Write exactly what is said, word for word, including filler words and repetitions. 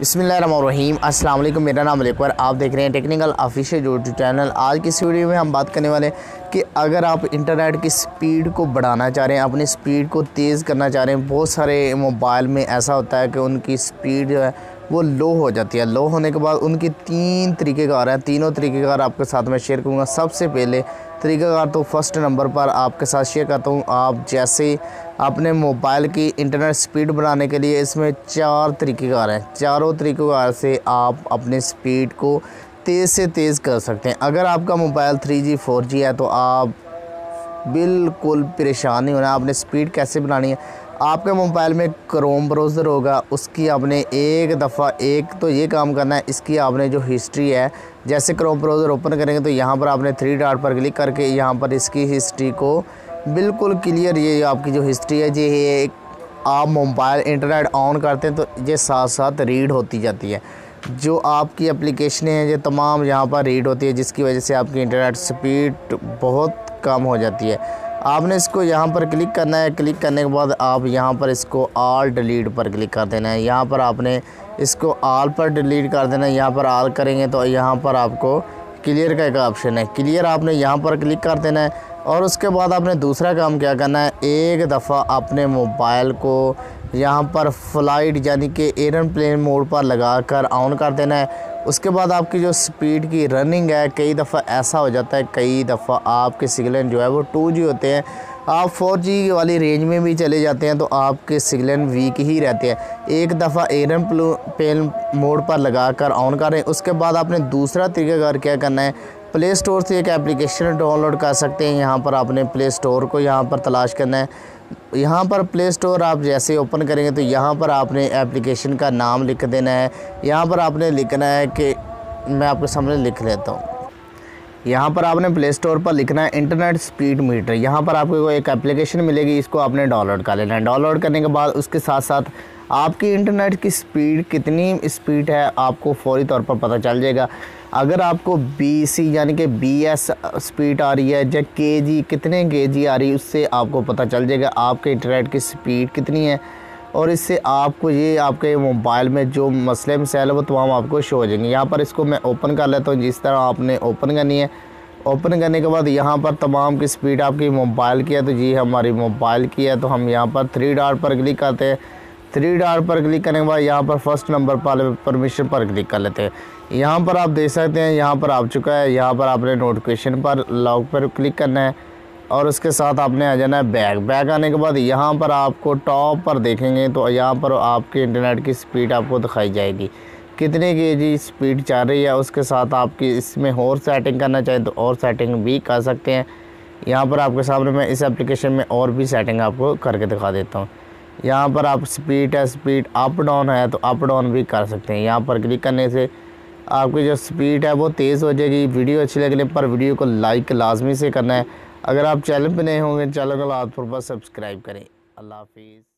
बिस्मिल्लाहिर्रहमानिर्रहीम अस्सलाम वालेकुम। मेरा नाम अकबर, आप देख रहे हैं टेक्निकल ऑफिशियल यूट्यूब चैनल। आज की इस वीडियो में हम बात करने वाले हैं कि अगर आप इंटरनेट की स्पीड को बढ़ाना चाह रहे हैं, अपनी स्पीड को तेज़ करना चाह रहे हैं। बहुत सारे मोबाइल में ऐसा होता है कि उनकी स्पीड जो है वो लो हो जाती है। लो होने के बाद उनकी तीन तरीक़ेकार हैं, तीनों तरीक़ेकार आपके साथ मैं शेयर करूँगा। सबसे पहले तरीक़ाकार तो फर्स्ट नंबर पर आपके साथ शेयर करता हूँ। आप जैसे अपने मोबाइल की इंटरनेट स्पीड बढ़ाने के लिए इसमें चार तरीक़ेकार हैं। चारों तरीक़ेकार से आप अपनी स्पीड को तेज़ से तेज़ कर सकते हैं। अगर आपका mobile three G four G है तो आप बिल्कुल परेशान नहीं होना। आपने स्पीड कैसे बनानी है, आपके मोबाइल में क्रोम ब्राउज़र होगा, उसकी आपने एक दफ़ा एक तो ये काम करना है। इसकी आपने जो हिस्ट्री है, जैसे क्रोम ब्राउज़र ओपन करेंगे तो यहाँ पर आपने थ्री डॉट पर क्लिक करके यहाँ पर इसकी हिस्ट्री को बिल्कुल क्लियर, ये आपकी जो हिस्ट्री है ये आप मोबाइल इंटरनेट ऑन करते हैं तो ये साथ साथ रीड होती जाती है। जो आपकी एप्लीकेशनें हैं ये तमाम यहाँ पर रीड होती है, जिसकी वजह से आपकी इंटरनेट स्पीड बहुत कम हो जाती है। आपने इसको यहाँ पर क्लिक करना है। क्लिक करने के बाद आप यहाँ पर इसको ऑल डिलीट पर क्लिक कर देना है। यहाँ पर आपने इसको ऑल पर डिलीट कर देना है। यहाँ पर ऑल करेंगे तो यहाँ पर आपको क्लियर का एक ऑप्शन है, क्लियर आपने यहाँ पर क्लिक कर देना है। और उसके बाद आपने दूसरा काम क्या करना है, एक दफ़ा अपने मोबाइल को यहाँ पर फ़्लाइट यानी कि एयरप्लेन मोड पर लगा कर ऑन कर देना है। उसके बाद आपकी जो स्पीड की रनिंग है, कई दफ़ा ऐसा हो जाता है, कई दफ़ा आपके सिग्नल जो है वो टू जी होते हैं, आप फोर जी वाली रेंज में भी चले जाते हैं तो आपके सिग्नल वीक ही रहते हैं। एक दफ़ा एयरप्लेन मोड पर लगा कर ऑन करें। उसके बाद आपने दूसरा तरीक़ाकार क्या करना है, प्ले स्टोर से एक एप्लीकेशन डाउनलोड कर सकते हैं। यहाँ पर आपने प्ले स्टोर को यहाँ पर तलाश करना है। यहाँ पर प्ले स्टोर आप जैसे ओपन करेंगे तो यहाँ पर आपने एप्लीकेशन का नाम लिख देना है। यहाँ पर आपने लिखना है कि मैं आपके सामने लिख लेता हूँ। यहाँ पर आपने प्ले स्टोर पर लिखना है इंटरनेट स्पीड मीटर। यहाँ पर आपको एक एप्लीकेशन मिलेगी, इसको आपने डाउनलोड कर लेना है। डाउनलोड करने के बाद उसके साथ साथ आपकी इंटरनेट की स्पीड कितनी स्पीड है आपको फौरी तौर पर पता चल जाएगा। अगर आपको बी सी यानी कि बी एस स्पीड आ रही है या के जी कितने के जी आ रही है, उससे आपको पता चल जाएगा आपके इंटरनेट की स्पीड कितनी है। और इससे आपको ये आपके मोबाइल में जो मसले मसाइल है वो तमाम आपको शो हो जाएंगे। यहाँ पर इसको मैं ओपन कर लेता हूँ। जिस तरह आपने ओपन करनी है, ओपन करने के बाद यहाँ पर तमाम की स्पीड आपकी मोबाइल की है तो जी हमारी मोबाइल की है। तो हम यहाँ पर थ्री डॉट पर क्लिक करते हैं। थ्री डॉट पर क्लिक करने के बाद यहाँ पर फर्स्ट नंबर पर परमिशन पर क्लिक कर लेते हैं। यहाँ पर आप देख सकते हैं यहाँ पर आ चुका है। यहाँ पर आपने नोटिफिकेशन पर लॉग पर क्लिक करना है और उसके साथ आपने आ जाना है बैक। बैक आने के बाद यहाँ पर आपको टॉप पर देखेंगे तो यहाँ पर आपके इंटरनेट की स्पीड आपको दिखाई जाएगी, कितने के जी स्पीड चल रही है। उसके साथ आपकी इसमें और सेटिंग करना चाहें तो और सेटिंग भी कर सकते हैं। यहाँ पर आपके सामने मैं इस एप्लीकेशन में और भी सेटिंग आपको करके दिखा देता हूँ। यहाँ पर आप स्पीड है, स्पीड अप डाउन है तो अप डाउन भी कर सकते हैं। यहाँ पर क्लिक करने से आपकी जो स्पीड है वो तेज़ हो जाएगी। वीडियो अच्छी लगने पर वीडियो को लाइक लाजमी से करना है। अगर आप चैनल पर नए होंगे चैनल को लाजमी सब्सक्राइब करें। अल्लाह हाफिज़।